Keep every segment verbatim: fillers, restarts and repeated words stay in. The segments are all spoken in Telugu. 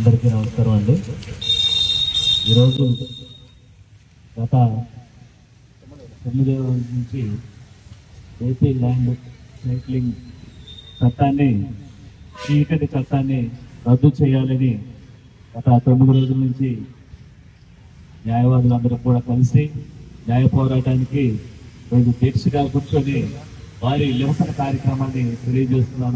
అందరికీ నమస్కారం అండి. ఈరోజు గత తొమ్మిది రోజుల నుంచి ఏపీ ల్యాండ్ సైక్లింగ్ చట్టాన్ని చీకటి చట్టాన్ని రద్దు చేయాలని గత తొమ్మిది రోజుల నుంచి న్యాయవాదులందరూ కూడా కలిసి న్యాయ పోరాటానికి రోజు దీక్షగా కూర్చొని వారి నిరసన కార్యక్రమాన్ని తెలియజేస్తున్నాను.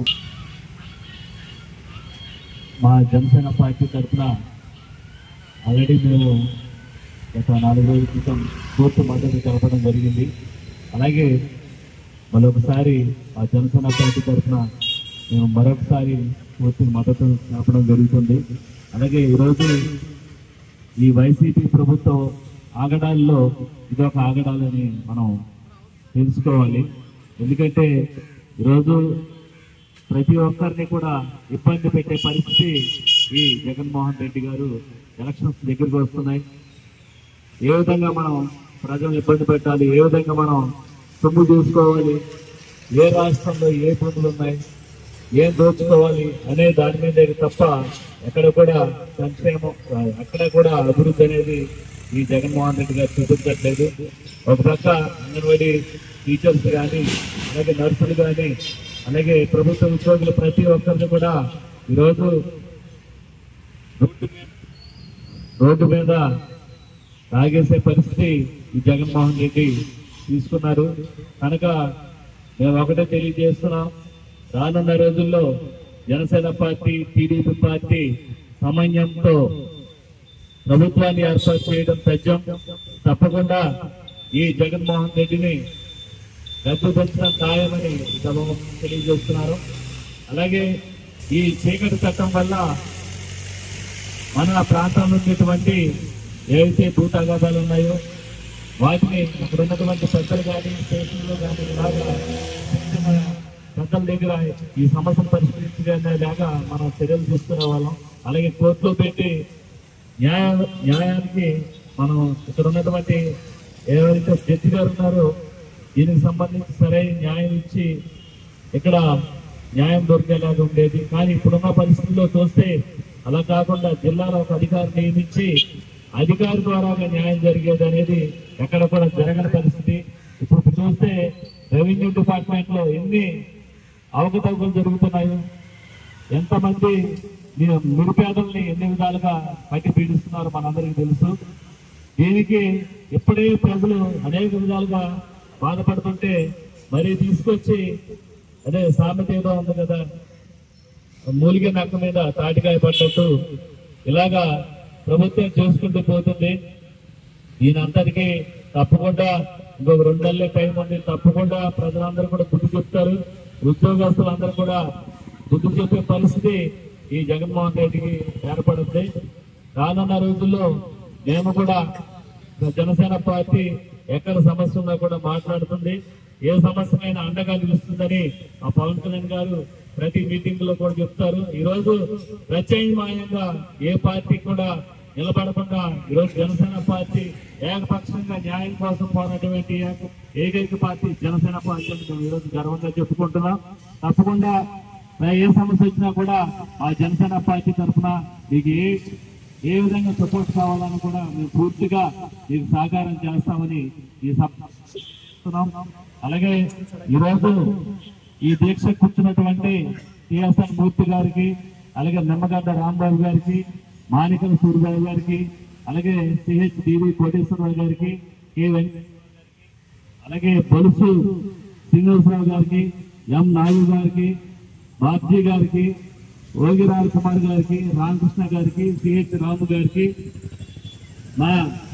మా జనసేన పార్టీ తరఫున ఆల్రెడీ మేము గత నాలుగు రోజుల క్రితం పూర్తి మద్దతు తెలపడం జరిగింది. అలాగే మరొకసారి మా జనసేన పార్టీ తరఫున మేము మరొకసారి పూర్తి మద్దతు తెలపడం జరుగుతుంది. అలాగే ఈరోజు ఈ వైసీపీ ప్రభుత్వం ఆగడాల్లో ఇదొక ఆగడాలని మనం తెలుసుకోవాలి. ఎందుకంటే ఈరోజు ప్రతి ఒక్కరిని కూడా ఇబ్బంది పెట్టే పరిస్థితి ఈ జగన్మోహన్ రెడ్డి గారు ఎలక్షన్స్ దగ్గరికి వస్తున్నాయి. ఏ విధంగా మనం ప్రజలను ఇబ్బంది పెట్టాలి, ఏ విధంగా మనం సొమ్ము చూసుకోవాలి, ఏ రాష్ట్రంలో ఏ పనులు ఉన్నాయి, ఏం దోచుకోవాలి అనే దాని మీద తప్ప ఎక్కడ కూడా సంక్షేమం, అక్కడ కూడా అభివృద్ధి అనేది ఈ జగన్మోహన్ రెడ్డి గారు చూపించట్లేదు. ఒక పక్క అంగన్వాడీ టీచర్స్ కానీ, అలాగే నర్సులు కానీ, అలాగే ప్రభుత్వ ఉద్యోగులు ప్రతి ఒక్కరిని కూడా ఈరోజు రోడ్డు మీద తాగేసే పరిస్థితి ఈ జగన్మోహన్ రెడ్డి తీసుకున్నారు. కనుక మేము ఒకటే తెలియజేస్తున్నాం, రానున్న రోజుల్లో జనసేన పార్టీ, టీడీపీ పార్టీ సమన్వయంతో ప్రభుత్వాన్ని ఏర్పాటు చేయడం తథ్యం. తప్పకుండా ఈ జగన్మోహన్ రెడ్డిని రద్దుపరచడం ఖాయమని తెలియజేస్తున్నారు. అలాగే ఈ చీకటి చట్టం వల్ల మన ప్రాంతంలో ఉన్నటువంటి ఏవైతే భూతగాదాలు ఉన్నాయో వాటిని అక్కడ ఉన్నటువంటి పెద్దలు కానీ, స్టేషన్లో కానీ ఇలాగా పెద్దల దగ్గర ఈ సమస్యను పరిష్కరించలేక మనం చర్యలు తీసుకునే వాళ్ళం. అలాగే కోర్టులో పెట్టి న్యాయ న్యాయానికి మనం ఇక్కడ ఉన్నటువంటి ఎవరైతే జడ్జి గారు ఉన్నారో దీనికి సంబంధించి సరైన న్యాయం ఇచ్చి ఇక్కడ న్యాయం దొరికేలాగా ఉండేది. కానీ ఇప్పుడున్న పరిస్థితుల్లో చూస్తే అలా కాకుండా జిల్లాలో ఒక అధికారి నియమించి అధికారి ద్వారా న్యాయం జరిగేది అనేది ఎక్కడ కూడా జరగని పరిస్థితి. ఇప్పుడు చూస్తే రెవెన్యూ డిపార్ట్మెంట్ లో ఎన్ని అవకతవకలు జరుగుతున్నాయో, ఎంతమంది నిరుపేదల్ని ఎన్ని విధాలుగా పట్టి పీడిస్తున్నారో మనందరికీ తెలుసు. దీనికి ఇప్పుడే ప్రజలు అనేక విధాలుగా బాధపడుతుంటే మరి తీసుకొచ్చి అదే సామెత ఏదో ఉంది కదా, మూలిగే నక్క మీద తాటికాయ పడ్డట్టు ఇలాగా ప్రభుత్వం చేసుకుంటూ పోతుంది. దీనంతటికీ తప్పకుండా ఇంకొక రెండు నెలలే టైం ఉంది. తప్పకుండా ప్రజలందరూ కూడా బుద్ధి చెప్తారు, ఉద్యోగస్తులందరూ కూడా బుద్ధి చెప్పే పరిస్థితి ఈ జగన్మోహన్ రెడ్డికి ఏర్పడుతుంది. రానున్న రోజుల్లో మేము కూడా జనసేన పార్టీ ఎక్కడ సమస్య ఉన్నా కూడా మాట్లాడుతుంది. ఏ సమస్యకైనా అండగా నిలుస్తుందని ఆ పవన్ కళ్యాణ్ గారు ప్రతి మీటింగ్ లో కూడా చెప్తారు. ఈ రోజు ప్రత్యామ్నాయంగా ఏ పార్టీ కూడా నిలబడకుండా ఈరోజు జనసేన పార్టీ ఏకపక్షంగా న్యాయం కోసం పోరాటటువంటి ఏకైక పార్టీ జనసేన పార్టీ అని మేము ఈరోజు గర్వంగా చెప్పుకుంటున్నాం. తప్పకుండా ఏ సమస్య వచ్చినా కూడా ఆ జనసేన పార్టీ తరఫున మీకు ఏ ఏ విధంగా సపోర్ట్ కావాలని కూడా మేము పూర్తిగా మీకు సహకారం చేస్తామని ఈ సభ. అలాగే ఈరోజు ఈ దీక్ష కూర్చున్నటువంటి టిఎస్ఎన్ మూర్తి గారికి, అలాగే నిమ్మగడ్డ రాంబాబు గారికి, మాణికల సూర్యబాబు గారికి, అలాగే సిహెచ్ డివి కోటేశ్వరరావు గారికి, కె వెంకటేశ్వర గారికి, అలాగే బలుసు శ్రీనివాసరావు గారికి, ఎం నాయుడు గారికి, బాబ్జీ గారికి, ఓగిరాజ్ కుమార్ గారికి, రామకృష్ణ గారికి, సిహెచ్ రాము గారికి మా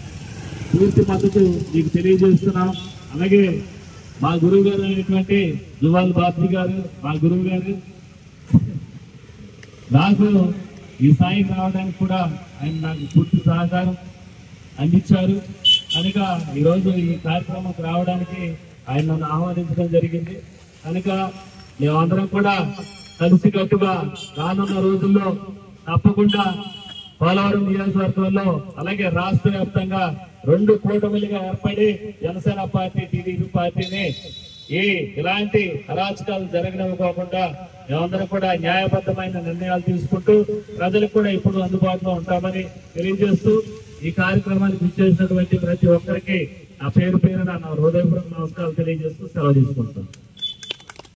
పూర్తి మద్దతు మీకు తెలియజేస్తున్నాం. అలాగే మా గురువు గారు అయినటువంటి జువాల్ బాబ్జీ గారు, మా గురువు గారు నాకు ఈ స్థాయికి రావడానికి కూడా ఆయన నాకు పూర్తి సహకారం అందించారు. కనుక ఈరోజు ఈ కార్యక్రమంకి రావడానికి ఆయన నన్ను ఆహ్వానించడం జరిగింది. కనుక మేమందరం కూడా కలిసికట్టుగా రానున్న రోజుల్లో తప్పకుండా పోలవరం నియోజకవర్గంలో అలాగే రాష్ట్ర వ్యాప్తంగా రెండు కూటమిలుగా ఏర్పడి జనసేన పార్టీ, టీడీపీ పార్టీని ఈ ఇలాంటి అరాచకాలు జరగనివ్వకుండా మేమందరం కూడా న్యాయబద్ధమైన నిర్ణయాలు తీసుకుంటూ ప్రజలకు కూడా ఇప్పుడు అందుబాటులో ఉంటామని తెలియజేస్తూ ఈ కార్యక్రమానికి ఇచ్చేసినటువంటి ప్రతి ఒక్కరికి ఆ పేరు పేరున నా హృదయపూర్వక నమస్కారాలు తెలియజేస్తూ సెలవు తీసుకుంటాం.